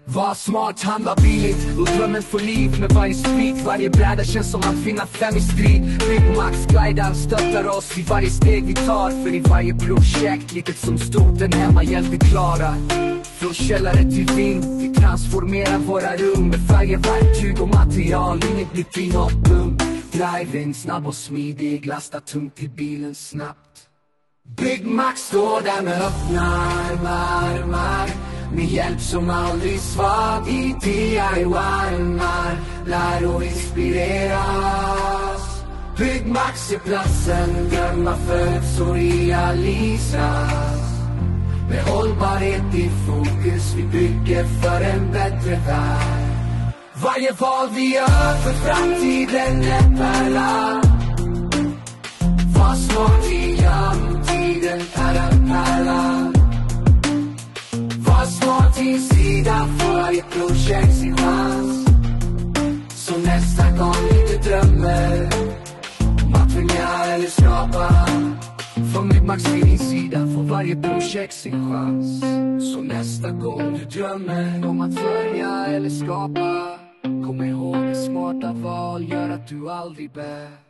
Var smart, handla billigt och drömmen får liv med varje sprit. Varje bräda känns som att finna fem i strid. Byggmax guidar, stöttar oss i varje steg vi tar. För i varje projekt, litet som stort, en hemmahjälp vi klarar. Från källare till vind, vi transformerar våra rum med färger, verktyg och material, inget nytt i något bum. Drive-in, snabb och smidig, lasta tungt till bilen snabbt. Byggmax står där med öppna armar, med hjälp som aldrig svag i DIY-armar. Lär och inspireras. Byggmax är platsen, drömmar föds och realiseras. Med hållbarhet i fokus, vi bygger för en bättre värld. Varje val vi gör för framtiden är pärla. Var smart i tiden är en pärla. Var smart i sida för varje projekt sin chans. Så nästa gång du drömmer om att följa eller skapa, från Byggmax till din sida får varje projekt sin chans. Så nästa gång du drömmer om att följa eller skapa, kom ihåg att smarta val gör att du aldrig bär.